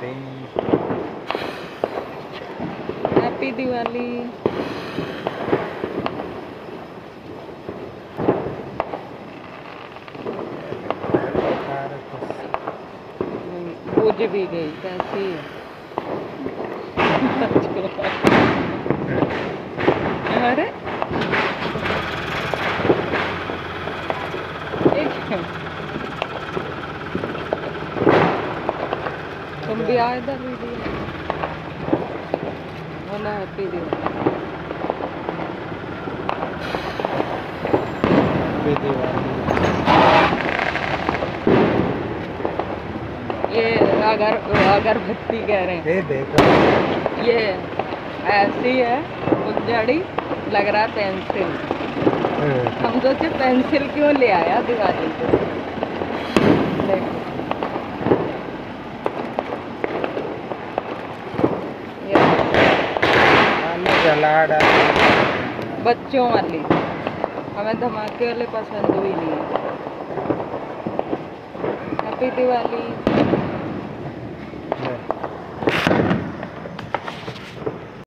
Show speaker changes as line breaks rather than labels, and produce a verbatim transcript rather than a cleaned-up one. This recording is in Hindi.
हैप्पी दिवाली। बुझ भी गई कैसी है। अरे तुम भी आए इधर वीडियो बोला हैप्पी दिवाली। ये अगर अगरबत्ती कह रहे हैं,
ये देखो
ये ऐसी है उजड़ी, लग रहा पेंसिल। हम सोचे पेंसिल क्यों ले आया दिवाली को। देखो
जला डाल
बच्चों वाली, हमें धमाके वाले पसंद भी नहीं है। हैप्पी दिवाली।